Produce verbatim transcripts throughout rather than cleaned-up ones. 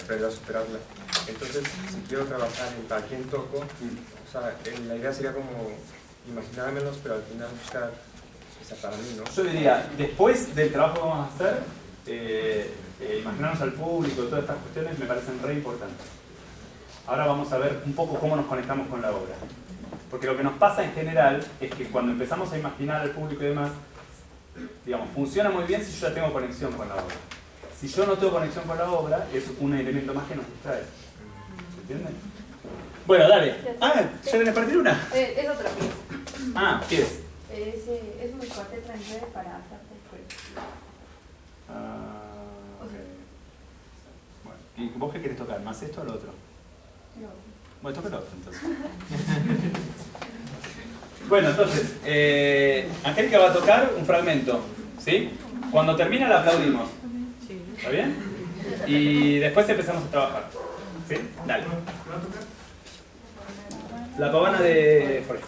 aprender a superarla. Entonces, si quiero trabajar en para quién toco, o sea, la idea sería como imaginármelos, pero al final buscar, o sea, para mí, ¿no? Yo diría, después del trabajo que vamos a hacer, eh, eh, imaginarnos al público, todas estas cuestiones me parecen re importantes. Ahora vamos a ver un poco cómo nos conectamos con la obra. Porque lo que nos pasa en general es que cuando empezamos a imaginar al público y demás, digamos, funciona muy bien si yo ya tengo conexión con la obra. Si yo no tengo conexión con la obra, es un elemento más que nos distrae. ¿Se entiende? Bueno, dale. Ah, ¿ya tenés partir una? Eh, es otra pieza. Ah, ¿qué es? Es, eh, es un cuarteto en re para flauta y cuerda. Ah, O sea, bueno, ¿y vos qué querés tocar? ¿Más esto o lo otro? no. Bueno, toca lo otro entonces. Bueno, entonces, eh, Angélica va a tocar un fragmento, ¿sí? Cuando termina la aplaudimos. ¿Está bien? Y después empezamos a trabajar. ¿Sí? Dale. La pavana de Jorge.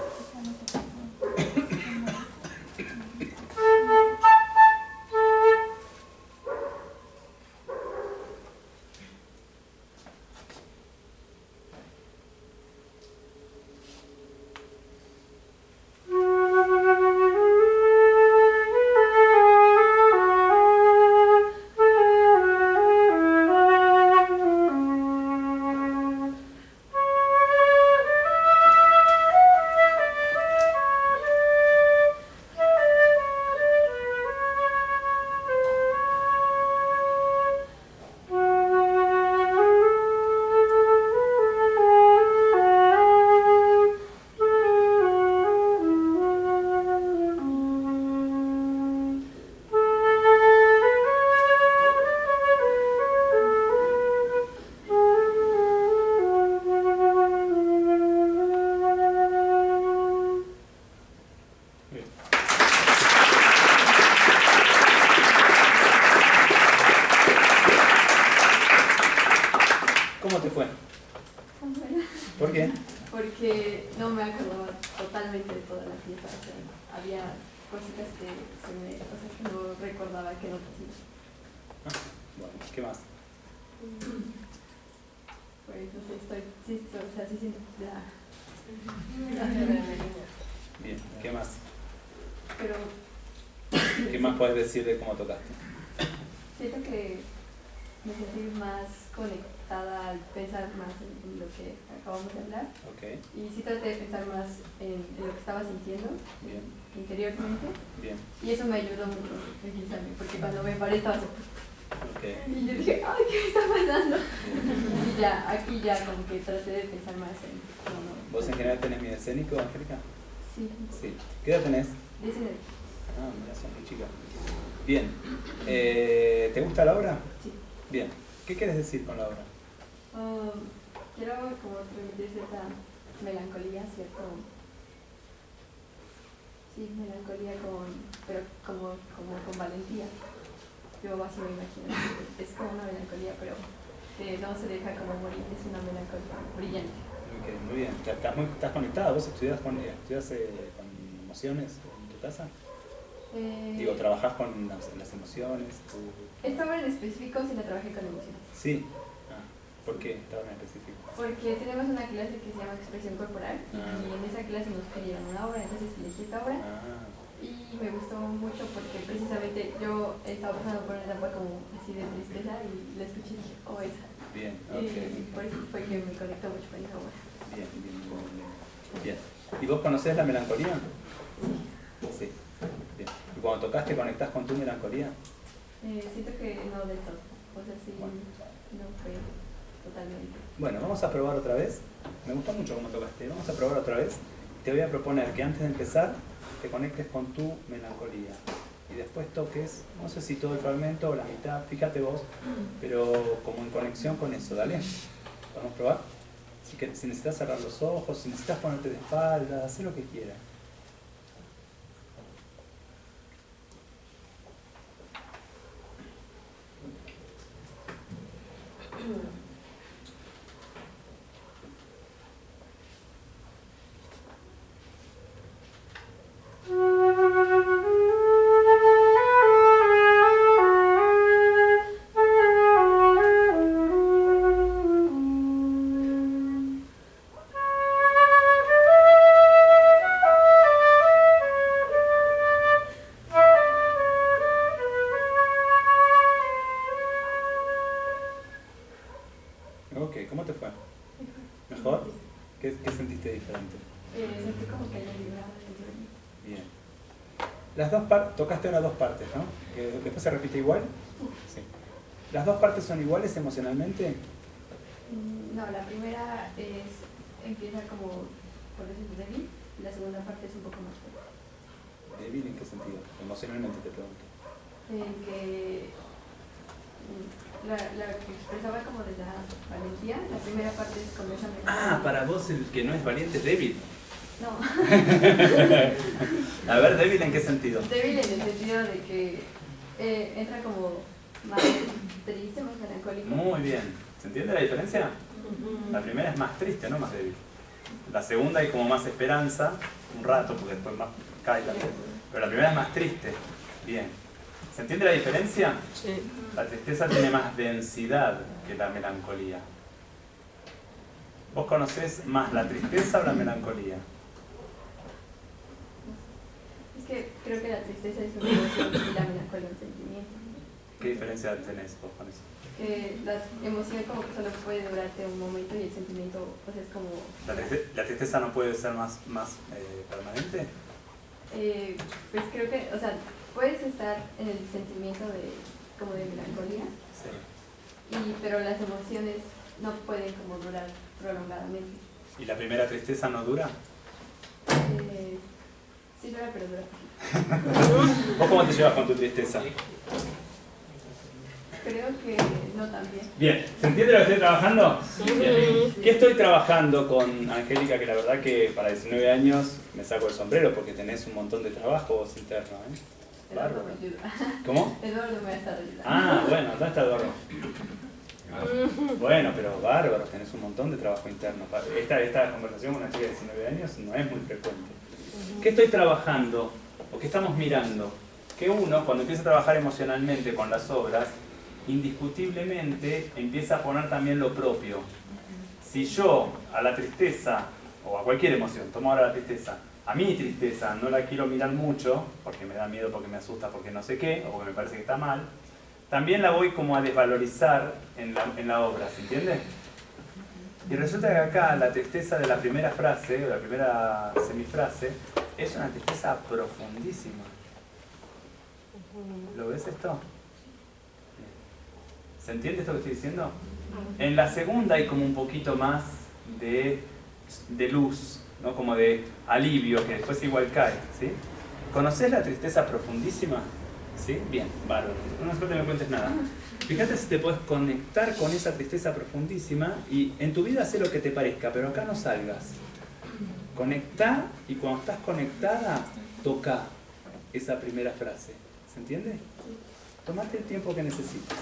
¿Cómo te fue? ¿Por qué? Porque no me acordaba totalmente de toda la pieza. O sea, había cositas que, se me, o sea, que no recordaba que no hacía. Ah, bueno, ¿qué más? Pues no sé, estoy, sí, estoy, o sea, sí siento la... Bien, ¿qué más? Pero ¿Qué más puedes decir de cómo tocaste? siento que me sentí más conectada al pensar más en lo que acabamos de hablar. Ok, Y sí traté de pensar más en, en lo que estaba sintiendo bien, interiormente. bien. Y eso me ayudó mucho precisamente, porque cuando me paré estaba así. Ok, Y yo dije, ay, ¿qué me está pasando? Y ya, aquí ya como que traté de pensar más en cómo no. ¿vos en general tenés miedo escénico, Angélica? Sí, Sí. ¿Qué edad tenés? diecinueve. Ah, mira, sos muy chica. Bien. Eh, ¿Te gusta la obra? Sí. Bien. ¿Qué quieres decir con la obra? Um, quiero como transmitir cierta melancolía, cierto... Sí, melancolía con, pero como, como con valentía. Yo así me imagino. Es como una melancolía, pero que no se deja como morir, es una melancolía brillante. Ok, muy bien. ¿Estás, muy, estás conectada? ¿Vos estudias con, estudias, eh, con emociones en tu casa? Eh, Digo, ¿trabajás con las, las emociones? ¿Tú... Esta obra en específico sí la trabajé con emociones. Sí. Ah, ¿por qué esta obra en específico? Porque tenemos una clase que se llama expresión corporal Ah. y en esa clase nos pidieron una obra, entonces elegí esta obra Ah, y me gustó mucho porque precisamente yo estaba pasando por una etapa como así de tristeza y la escuché y dije, oh, esa. bien, ok. Y por eso fue que me conectó mucho con esa obra. Bien, bien, bien, bien. Bien. ¿Y vos conocés la melancolía? Sí. Bien. ¿Y cuando tocaste conectás con tu melancolía? Eh, siento que no del todo, o sea, sí, Bueno. no fue totalmente. Bueno, vamos a probar otra vez. Me gustó mucho cómo tocaste. Vamos a probar otra vez. Te voy a proponer que antes de empezar te conectes con tu melancolía. Y después toques, no sé si todo el fragmento o la mitad, fíjate vos, pero como en conexión con eso, ¿dale? ¿Podemos probar? Si, que, si necesitas cerrar los ojos, si necesitas ponerte de espaldas, haz lo que quieras. Ok, ¿cómo te fue? ¿Mejor? ¿Qué, qué sentiste diferente? Eh, sentí como que haya librado dentro de mí. Bien. Las dos partes, tocaste ahora dos partes, ¿no? Que después se repite igual. Sí. ¿Las dos partes son iguales emocionalmente? Mm, No, la primera es, empieza como, por decirlo débil, y la segunda parte es un poco más fuerte. ¿Débil en qué sentido? Emocionalmente te pregunto. En que mm, la, la que expresaba como de la valentía, la primera parte es con esa Ah, para vos el que no es valiente es débil. No. A ver, ¿débil en qué sentido? Débil en el sentido de que eh, entra como más triste, más melancólico. Muy bien. ¿Se entiende la diferencia? La primera es más triste, no más débil. La segunda hay como más esperanza, un rato, porque después más cae la fe. Pero la primera es más triste. Bien. ¿Se entiende la diferencia? Sí. La tristeza tiene más densidad que la melancolía. ¿Vos conocés más la tristeza o la melancolía? Es que creo que la tristeza es una emoción y la melancolía un sentimiento. ¿Qué diferencia tenés vos con eso? Que la emoción como que solo puede durarte un momento y el sentimiento pues es como... ¿La tristeza, la tristeza no puede ser más, más eh, permanente? Eh, pues creo que, o sea, puedes estar en el sentimiento de como de melancolía, Sí. y, pero las emociones no pueden como durar prolongadamente. ¿Y la primera tristeza no dura? Eh, sí dura, pero dura poquito. ¿Vos cómo te llevas con tu tristeza? Creo que no tan bien. Bien, ¿se entiende lo que estoy trabajando? Bien. ¿Qué estoy trabajando con Angélica? Que la verdad que para diecinueve años me saco el sombrero porque tenés un montón de trabajo vos interno, ¿eh? Eduardo Bárbaro. me ayuda. ¿Cómo? Eduardo me ha estado ayudando. Ah, bueno, ¿dónde está Eduardo? Bueno, pero bárbaro, tenés un montón de trabajo interno. Esta, esta conversación con una chica de diecinueve años no es muy frecuente. ¿Qué estoy trabajando? ¿O qué estamos mirando? Que uno, cuando empieza a trabajar emocionalmente con las obras, indiscutiblemente empieza a poner también lo propio. Si yo a la tristeza, o a cualquier emoción, tomo ahora la tristeza, a mi tristeza no la quiero mirar mucho, porque me da miedo, porque me asusta, porque no sé qué, o porque me parece que está mal, también la voy como a desvalorizar en la, en la obra, ¿se entiende? Y resulta que acá la tristeza de la primera frase, o la primera semifrase, es una tristeza profundísima. ¿Lo ves esto? ¿Se entiende esto que estoy diciendo? En la segunda hay como un poquito más de, de luz, ¿no? Como de alivio, que después igual cae, ¿sí? ¿Conocés la tristeza profundísima? ¿Sí? Bien, bárbaro. No hace falta que me cuentes nada. Fíjate si te puedes conectar con esa tristeza profundísima y en tu vida haz lo que te parezca, pero acá no salgas. Conectá y cuando estás conectada, toca esa primera frase. ¿Se entiende? Tomate el tiempo que necesites.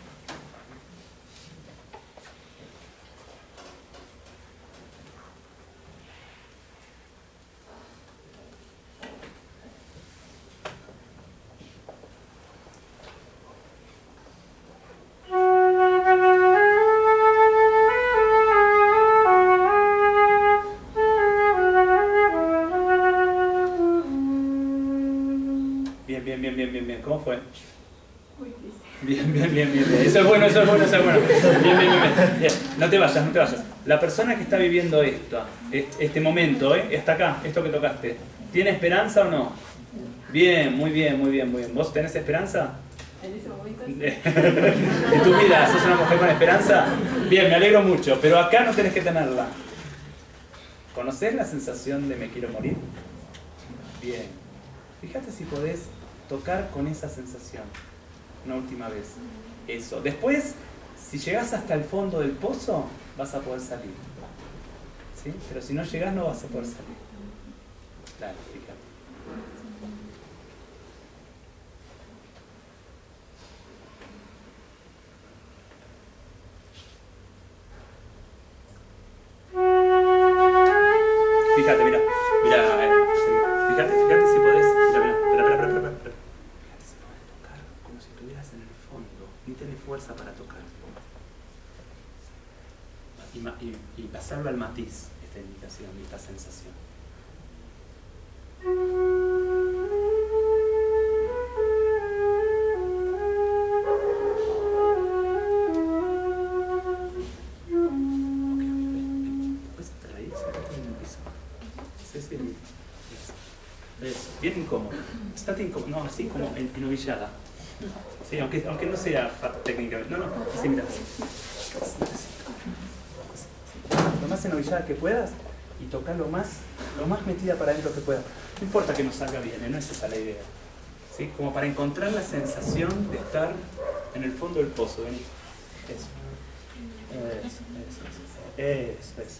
Bien, bien, bien, bien, bien, bien. ¿Cómo fue? Muy triste. Bien, bien, bien, bien, bien. Eso es bueno, eso es bueno, eso es bueno. Bien, bien, bien, bien. Bien. No te vayas, no te vayas. La persona que está viviendo esto, este momento, ¿eh? Hasta acá, esto que tocaste, ¿tiene esperanza o no? Bien, muy bien, muy bien, muy bien. ¿Vos tenés esperanza? En ese momento sí. ¿En tu vida sos una mujer con esperanza? Bien, me alegro mucho, pero acá no tenés que tenerla. ¿Conocés la sensación de me quiero morir? Bien. Fíjate si podés tocar con esa sensación una última vez. Eso. Después, si llegás hasta el fondo del pozo, vas a poder salir. ¿Sí? Pero si no llegás, no vas a poder salir. Dale, fíjate. Fíjate, mira, mira, eh, fíjate, fíjate si podés, mira, mira, espera, espera, espera, espera, espera. Fíjate si podés tocar como si estuvieras en el fondo, ni tenés fuerza para tocar. Y, ma- y, y pasarlo al matiz, esta indicación, esta sensación. bien incómodo. Estate incómodo, no, así como en pinovillada. Sí, aunque, aunque no sea técnicamente. No, no, así, mira. Lo más enovillada que puedas y tocar lo más, lo más metida para adentro que puedas. No importa que no salga bien, ¿eh? No es esa la idea. ¿Sí? Como para encontrar la sensación de estar en el fondo del pozo. Vení. Eso. Eso, eso, eso. Eso, eso.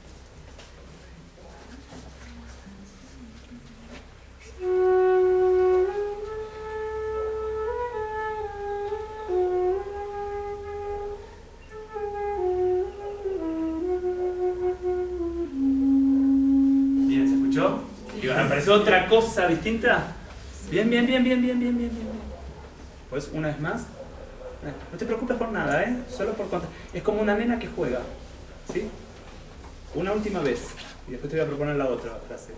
Bien, ¿se escuchó? ¿Y apareció otra cosa distinta? Bien, bien, bien, bien, bien, bien, bien, bien. Pues una vez más. No te preocupes por nada, ¿eh? Solo por contar. Es como una nena que juega, ¿sí? Una última vez. Y después te voy a proponer la otra frase.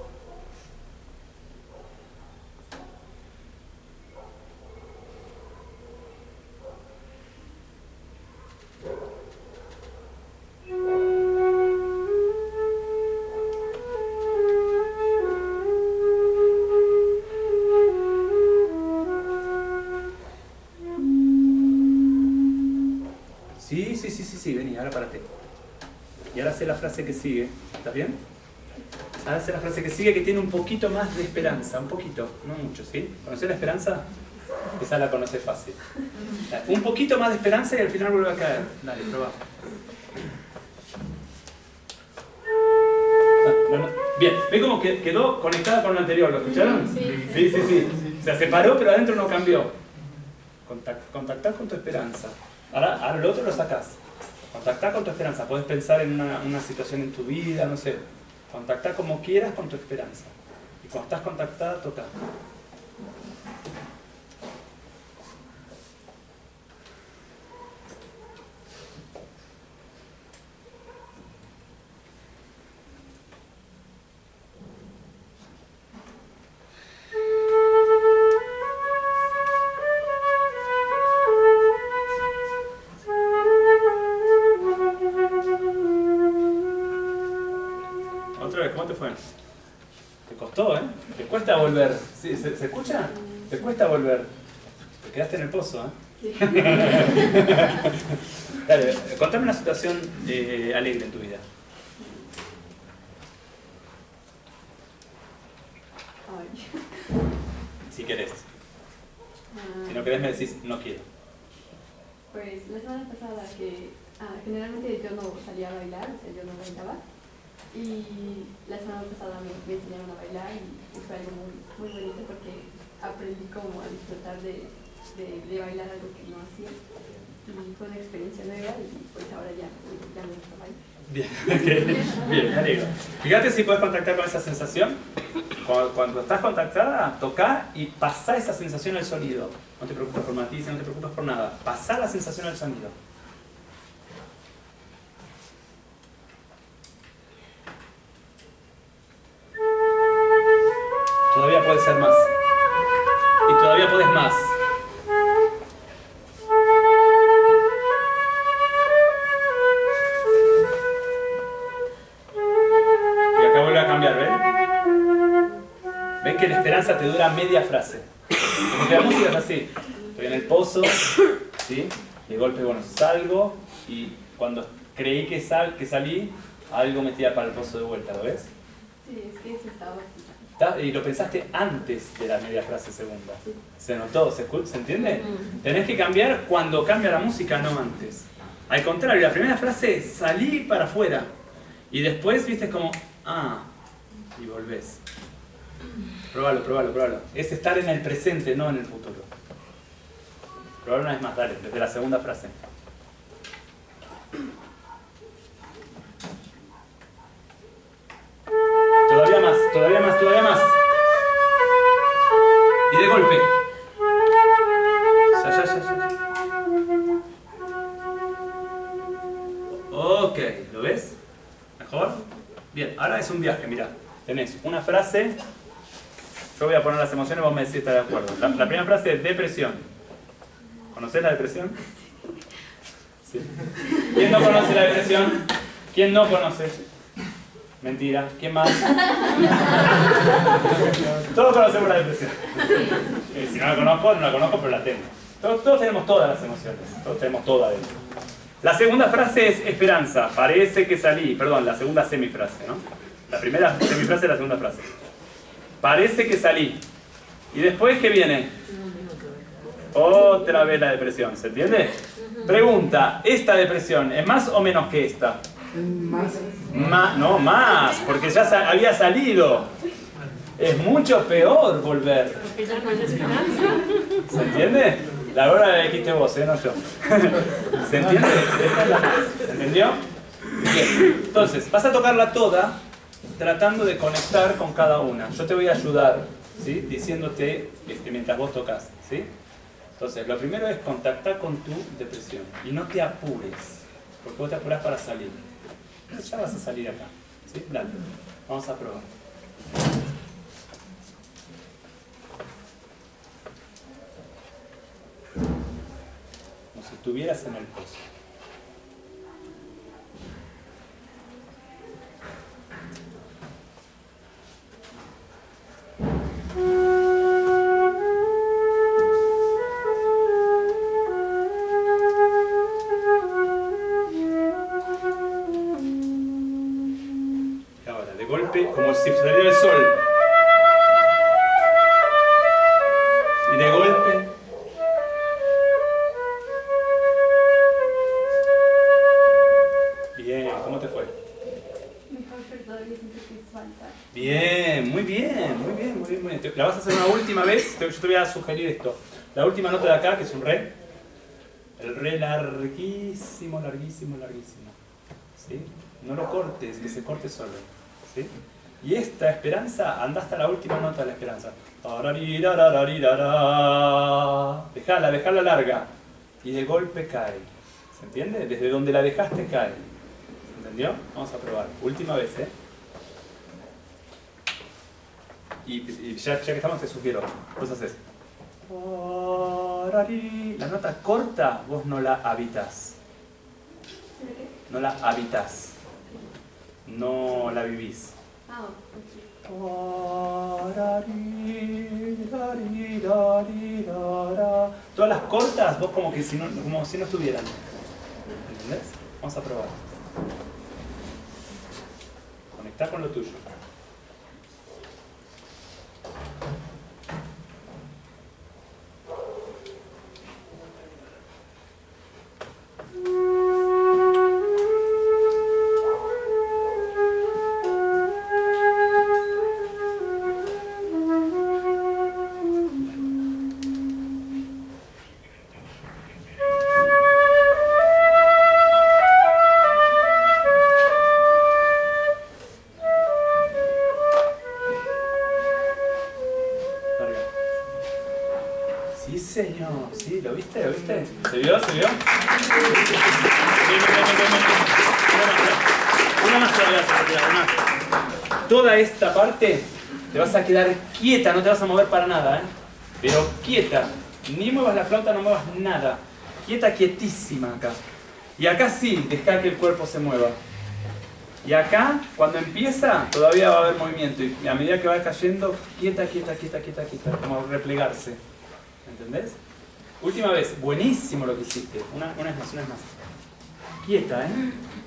Sí, sí, sí, sí, sí, vení, ahora párate. Y ahora sé la frase que sigue. ¿Estás bien? Ahora sé la frase que sigue, que tiene un poquito más de esperanza, un poquito, no mucho, ¿sí? ¿Conocés la esperanza? Esa la conoces fácil. Un poquito más de esperanza y al final vuelve a caer. Dale, probá. Ah, no, no. Bien, ¿ve cómo que quedó conectada con lo anterior? ¿Lo escucharon? Sí. Sí, sí, sí. Se separó, pero adentro no cambió. Contact, contactá con tu esperanza. Ahora, ahora lo otro lo sacás. Contactá con tu esperanza. Podés pensar en una, una situación en tu vida, no sé. Contactá como quieras con tu esperanza. Y cuando estás contactada, toca. ¿Cómo te fue? Te costó, ¿eh? Te cuesta volver. ¿Sí? ¿Se, ¿Se escucha? Te cuesta volver. Te quedaste en el pozo, ¿eh? Sí. Dale, contame una situación eh, alegre en tu vida. Ay. Si querés. Si no querés me decís, no quiero. Pues la semana pasada que ah, generalmente yo no salía a bailar, o sea, yo no bailaba. Y la semana pasada me, me enseñaron a bailar y, y fue algo muy, muy bonito porque aprendí como a disfrutar de, de, de bailar algo que no hacía. Y fue una experiencia nueva y pues ahora ya, ya me gusta bailar. Bien, okay. Bien, me alegro. Fíjate si puedes contactar con esa sensación. Cuando, cuando estás contactada, toca y pasá esa sensación al sonido. No te preocupes por matices, no te preocupes por nada. Pasá la sensación al sonido. Todavía puedes ser más. Y todavía puedes más. Y acá vuelve a cambiar, ¿ven? ¿Ven que la esperanza te dura media frase? Porque la música es así. Estoy en el pozo, ¿sí? Y de golpe, bueno, salgo y cuando creí que, sal, que salí, algo me tira para el pozo de vuelta, ¿lo ves? Sí, es que eso estaba así. Y lo pensaste antes de la media frase segunda. ¿Se notó? ¿Se, ¿se entiende? Tenés que cambiar cuando cambia la música, no antes. Al contrario, la primera frase es salí para afuera. Y después, viste, como, ah, y volvés. Probalo, probalo, probalo. Es estar en el presente, no en el futuro. Probalo una vez más, dale, desde la segunda frase. Todavía más, todavía más, todavía más. Y de golpe. Ya, ya, ya, ya. Ok, ¿lo ves? ¿Mejor? Bien, ahora es un viaje, mirá. Tenés una frase. Yo voy a poner las emociones y vos me decís si estás de acuerdo. La, la primera frase es depresión. ¿Conocés la depresión? Sí. ¿Quién no conoce la depresión? ¿Quién no conoce? Mentira. ¿Quién más? Todos conocemos la depresión. Eh, si no la conozco, no la conozco, pero la tengo. Todos, todos tenemos todas las emociones. Todos tenemos todas dentro. La segunda frase es esperanza. Parece que salí. Perdón, la segunda semifrase, ¿no? La primera semifrase es la segunda frase. Parece que salí. ¿Y después qué viene? Otra vez la depresión. ¿Se entiende? Pregunta, ¿esta depresión es más o menos que esta? Más. Ma, no, más, porque ya sa había salido. Es mucho peor volver. ¿Se entiende? La hora la dijiste vos, ¿eh? No yo. ¿Se entiende? Esta es la más. ¿Se entendió? Bien. Entonces, vas a tocarla toda tratando de conectar con cada una. Yo te voy a ayudar, ¿sí? Diciéndote este, mientras vos tocas, ¿sí? Entonces, lo primero es contactar con tu depresión. Y no te apures, porque vos te apurás para salir. Ya vas a salir acá, ¿sí? Dale, vamos a probar. Como si estuvieras en el pozo. Como si saliera el sol. Y de golpe. Bien, ¿cómo te fue? Mejor, pero todavía siento que es falta. Bien, muy bien, muy bien, muy bien, muy bien. La vas a hacer una última vez. Yo te voy a sugerir esto. La última nota de acá, que es un re. El re larguísimo, larguísimo, larguísimo. ¿Sí? No lo cortes, que se corte solo. ¿Sí? Y esta esperanza, anda hasta la última nota de la esperanza. Dejala, dejala larga. Y de golpe cae. ¿Se entiende? Desde donde la dejaste cae. ¿Se entendió? Vamos a probar. Última vez, ¿eh? Y, y ya, ya que estamos te sugiero. Vos haces. La nota corta vos no la habitas. No la habitas. No la vivís. Ah, ok. Todas las cortas, vos como que si no, como si no estuvieran. ¿Entendés? Vamos a probar. Conectar con lo tuyo. ¿Se vio? ¿Se vio? Una más todavía, una. Toda esta parte te vas a quedar quieta, no te vas a mover para nada, ¿eh? Pero quieta. Ni muevas la flauta, no muevas nada. Quieta, quietísima acá. Y acá sí, deja que el cuerpo se mueva. Y acá, cuando empieza, todavía va a haber movimiento. Y a medida que va cayendo, quieta, quieta, quieta, quieta, quieta. Como replegarse. ¿Entendés? Última vez, buenísimo lo que hiciste. Una, una vez más, una vez más. Quieta, ¿eh?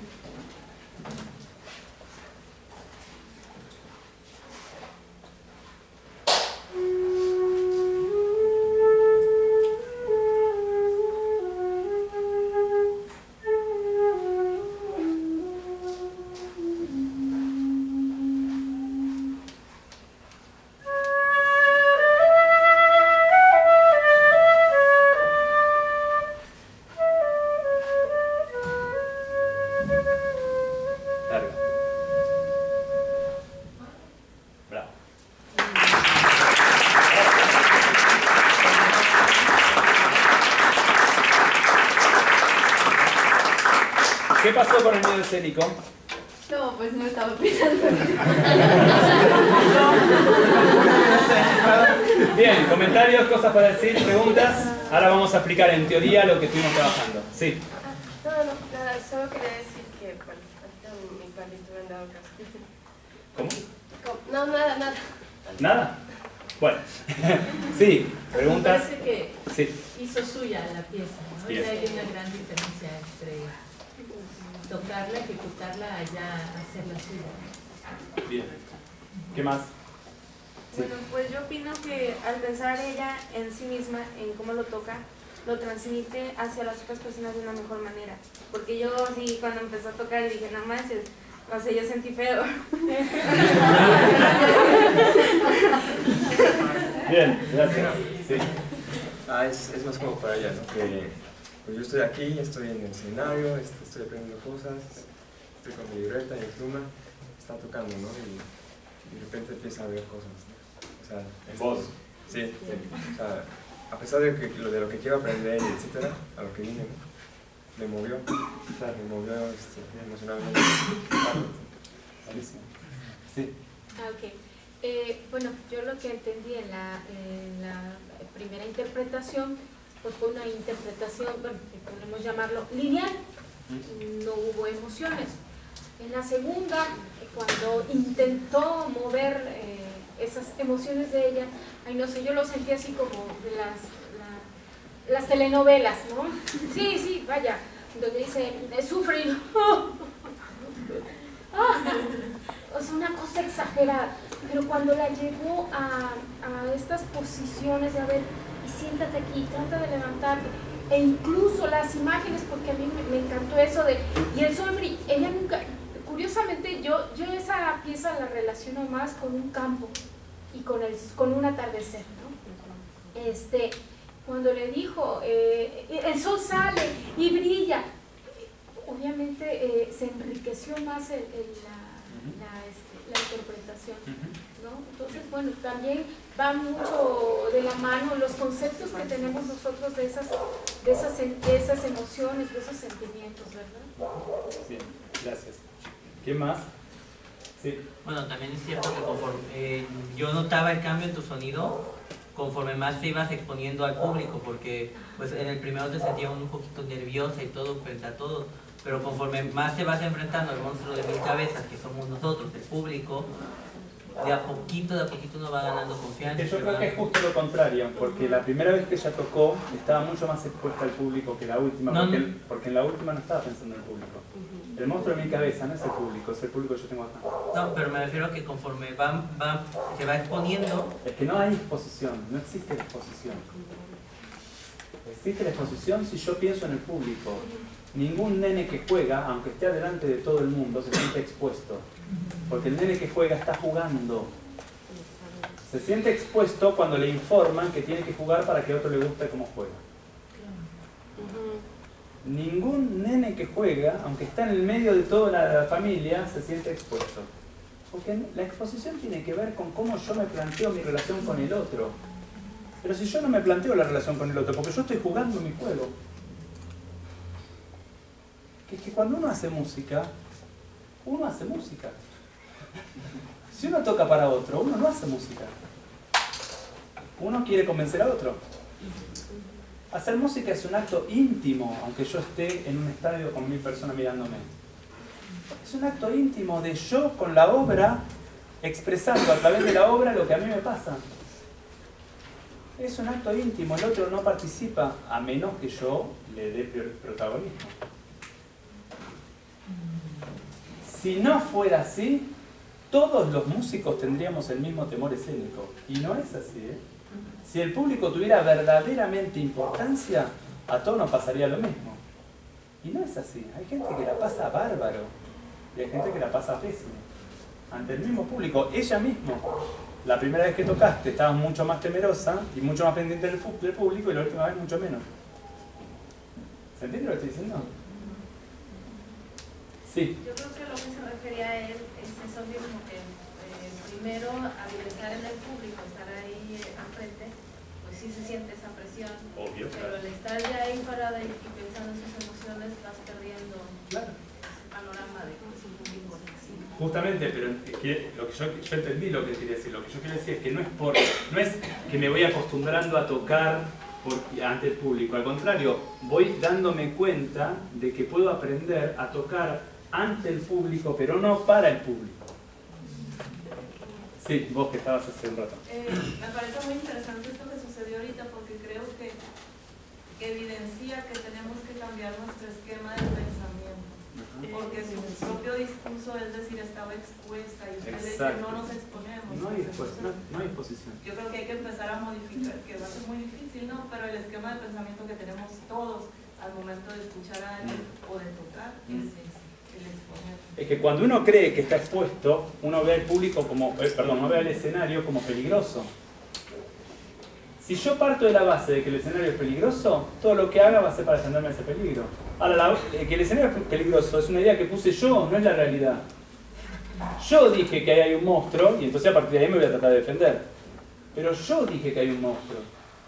¿Qué pasó con el miedo escénico? No, pues no estaba pensando. Bien, comentarios, cosas para decir, preguntas. Ahora vamos a explicar en teoría lo que estuvimos trabajando. Sí. No, no, nada, solo quería decir que, bueno, ahorita mi partitura en dado caso. ¿Cómo? No, nada, nada. ¿Nada? Bueno, sí, preguntas. Me parece que Sí. hizo suya la pieza, ¿no? Bien. Y hay una gran diferencia entre tocarla, ejecutarla, allá hacerla suya. Bien. ¿Qué más? Sí. Bueno, pues yo opino que al pensar ella en sí misma, en cómo lo toca, lo transmite hacia las otras personas de una mejor manera. Porque yo sí, cuando empezó a tocar dije, no manches, no sé, yo sentí feo. Bien, gracias. Sí. Ah, es, es más como para ella, ¿no? Que pues yo estoy aquí, estoy en el escenario, est- estoy aprendiendo cosas, estoy con mi libreta y mi pluma, está tocando, ¿no? Y, y de repente empieza a ver cosas, ¿no? O sea, es- ¿Vos? Sí, sí. O sea, a pesar de, que, lo, de lo que quiero aprender, etcétera, a lo que vine, ¿no? Me movió, o sea, me movió este, emocionalmente. Buenísimo. Sí. Ah, ok. Eh, bueno, yo lo que entendí en la, en la primera interpretación, pues fue una interpretación, bueno, que podemos llamarlo lineal, no hubo emociones. En la segunda, eh, cuando intentó mover eh, esas emociones de ella, ay no sé, yo lo sentí así como de las, la- las telenovelas, ¿no? Sí, sí, vaya, donde dice, eh, sufrir. Ah, o sea, una cosa exagerada, pero cuando la llevó a, a estas posiciones de a ver, y siéntate aquí, trata de levantarte, e incluso las imágenes, porque a mí me, me encantó eso de, y el sol brilla, ella nunca, curiosamente yo, yo esa pieza la relaciono más con un campo y con, el, con un atardecer, ¿no? Este, cuando le dijo, eh, el sol sale y brilla, obviamente eh, se enriqueció más el, el, la, la, este, la interpretación, ¿no? Entonces, bueno, también va mucho de la mano los conceptos que tenemos nosotros de esas, de esas, de esas emociones, de esos sentimientos, ¿verdad? Bien, gracias. ¿Qué más? Sí. Bueno, también es cierto que conforme eh, yo notaba el cambio en tu sonido conforme más te ibas exponiendo al público, porque pues en el primero te sentías un poquito nerviosa y todo frente a todos, pero conforme más te vas enfrentando al monstruo de mil cabezas, que somos nosotros, el público, de a poquito, de a poquito uno va ganando confianza. Yo creo que es justo lo contrario, porque la primera vez que ella tocó estaba mucho más expuesta al público que la última, No, porque, no. el- porque en la última no estaba pensando en el público. El monstruo de mi cabeza no es el público, es el público que yo tengo acá. No, pero me refiero a que conforme va, va, se va exponiendo, Es que no hay exposición, no existe la exposición. Existe la exposición si yo pienso en el público. Ningún nene que juega, aunque esté delante de todo el mundo, se siente expuesto. Porque el nene que juega está jugando. Se siente expuesto cuando le informan que tiene que jugar para que a otro le guste cómo juega. Ningún nene que juega, aunque está en el medio de toda la familia, se siente expuesto. Porque la exposición tiene que ver con cómo yo me planteo mi relación con el otro. Pero si yo no me planteo la relación con el otro, porque yo estoy jugando mi juego. Que es que cuando uno hace música, uno hace música. Si uno toca para otro, uno no hace música. Uno quiere convencer a otro. Hacer música es un acto íntimo, aunque yo esté en un estadio con mil personas mirándome. Es un acto íntimo de yo con la obra, expresando a través de la obra lo que a mí me pasa. Es un acto íntimo, el otro no participa, a menos que yo le dé protagonismo. Si no fuera así, todos los músicos tendríamos el mismo temor escénico. Y no es así, ¿eh? Si el público tuviera verdaderamente importancia, a todos nos pasaría lo mismo. Y no es así. Hay gente que la pasa bárbaro. Y hay gente que la pasa pésimo. Ante el mismo público, ella misma. La primera vez que tocaste estabas mucho más temerosa y mucho más pendiente del, del público, y la última vez mucho menos. ¿Se entiende lo que estoy diciendo? Sí. Yo creo que lo que se refería a él es eso mismo, que eh, primero al estar en el público, estar ahí eh, al frente, pues sí se siente esa presión. Obvio, pero claro. al estar ya ahí parada y, y pensando en sus emociones, vas perdiendo Claro. ese panorama de que es un público así. Justamente, pero es que lo que yo, yo entendí lo que quería decir. Lo que yo quería decir es que no es por, no es que me voy acostumbrando a tocar por, ante el público. Al contrario, voy dándome cuenta de que puedo aprender a tocar ante el público, pero no para el público. Sí, vos que estabas hace un rato. Eh, me parece muy interesante esto que sucedió ahorita porque creo que, que evidencia que tenemos que cambiar nuestro esquema de pensamiento. Porque su propio discurso, es decir, estaba expuesta y usted dice no nos exponemos. No hay, exposición, no, no hay exposición. Yo creo que hay que empezar a modificar, que va a ser muy difícil, ¿no? Pero el esquema de pensamiento que tenemos todos al momento de escuchar a alguien o de tocar es ese. Es que cuando uno cree que está expuesto, uno ve al público como, eh, perdón, uno ve al escenario como peligroso. Si yo parto de la base de que el escenario es peligroso, todo lo que haga va a ser para defenderme de ese peligro. Ahora, la, eh, que el escenario es peligroso es una idea que puse yo, no es la realidad. Yo dije que ahí hay un monstruo y entonces a partir de ahí me voy a tratar de defender. Pero yo dije que hay un monstruo.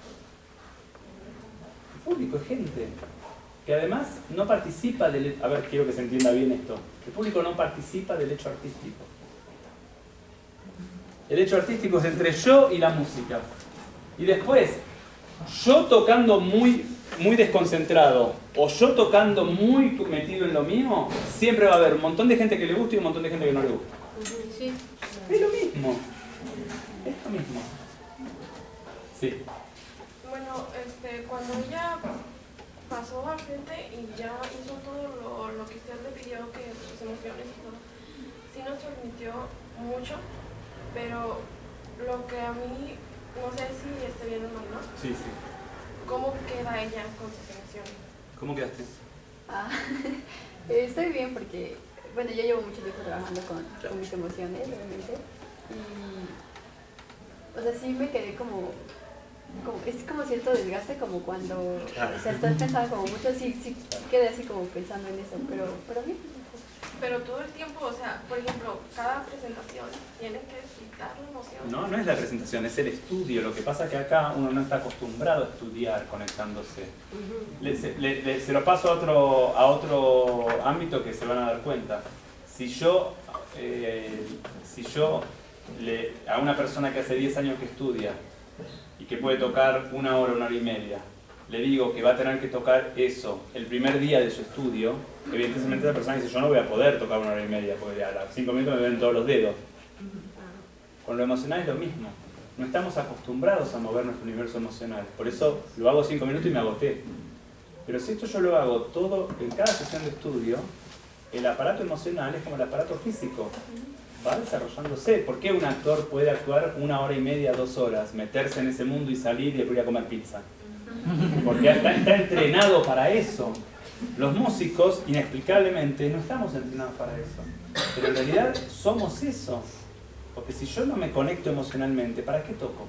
El público es gente que además no participa del... A ver, quiero que se entienda bien esto. El público no participa del hecho artístico. El hecho artístico es entre yo y la música. Y después, yo tocando muy, muy desconcentrado o yo tocando muy metido en lo mío, siempre va a haber un montón de gente que le gusta y un montón de gente que no le gusta. Sí. Es lo mismo. Es lo mismo. Sí. Bueno, este, cuando ella pasó al frente y ya hizo todo lo, lo que usted le pidió, que sus emociones y todo, sí nos transmitió mucho, pero lo que a mí, no sé si esté bien o no, Sí, sí. ¿cómo queda ella con sus emociones? ¿Cómo quedaste? Ah, estoy bien porque, bueno, yo llevo mucho tiempo trabajando con, con mis emociones, obviamente, y, o sea, sí me quedé como... Como, es como cierto desgaste, como cuando Claro. o sea, estás pensando como mucho, sí, sí quedé así como pensando en eso, pero, pero bien. Pero todo el tiempo, o sea, por ejemplo, cada presentación tiene que citar la emoción. No, no es la presentación, es el estudio. Lo que pasa es que acá uno no está acostumbrado a estudiar conectándose. Le, se, le, le, se lo paso a otro, a otro ámbito que se van a dar cuenta. Si yo, eh, si yo le, a una persona que hace diez años que estudia y que puede tocar una hora, una hora y media, le digo que va a tener que tocar eso el primer día de su estudio, evidentemente esa persona dice, yo no voy a poder tocar una hora y media, porque a los cinco minutos me ven todos los dedos. Con lo emocional es lo mismo. No estamos acostumbrados a mover nuestro universo emocional. Por eso lo hago cinco minutos y me agoté. Pero si esto yo lo hago todo en cada sesión de estudio, el aparato emocional es como el aparato físico. Va desarrollándose. ¿Por qué un actor puede actuar una hora y media, dos horas, meterse en ese mundo y salir y después ir a comer pizza? Porque está, está entrenado para eso. Los músicos, inexplicablemente, no estamos entrenados para eso. Pero en realidad somos eso. Porque si yo no me conecto emocionalmente, ¿para qué toco?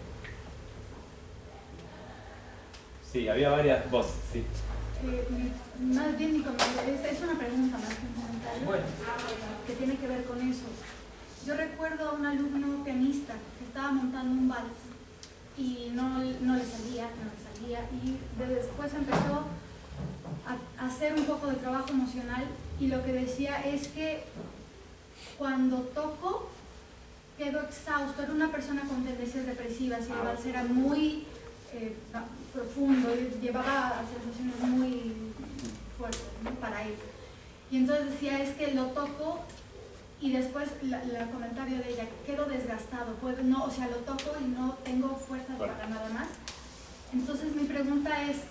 Sí, había varias voces, sí. Eh, más bien mi comentario, es, es una pregunta más que un comentario, Bueno. que tiene que ver con eso. Yo recuerdo a un alumno pianista que estaba montando un vals y no, no le salía, no le salía, y de después empezó a, a hacer un poco de trabajo emocional, y lo que decía es que cuando toco quedo exhausto. Era una persona con tendencias depresivas y el vals era muy eh, profundo, llevaba sensaciones muy fuertes, ¿no?, para él. Y entonces decía, es que lo toco y después la, la comentario de ella, quedo desgastado, puedo, no, o sea, lo toco y no tengo fuerzas bueno. para nada más. Entonces mi pregunta es,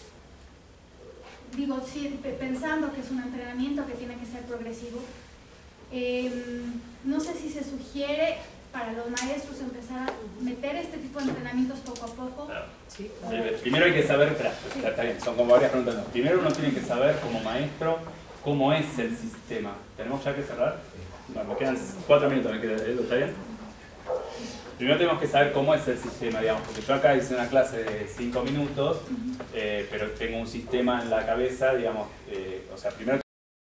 digo, sí, pensando que es un entrenamiento que tiene que ser progresivo, eh, no sé si se sugiere para los maestros empezar a meter este tipo de entrenamientos poco a poco. Claro. Sí. Eh, Primero hay que saber, espera, está bien, son como varias preguntas. No. Primero uno tiene que saber como maestro cómo es el sistema. ¿Tenemos ya que cerrar? Bueno, me quedan cuatro minutos, ¿me queda, ¿está bien? Primero tenemos que saber cómo es el sistema, digamos, porque yo acá hice una clase de cinco minutos, eh, pero tengo un sistema en la cabeza, digamos, eh, o sea, primero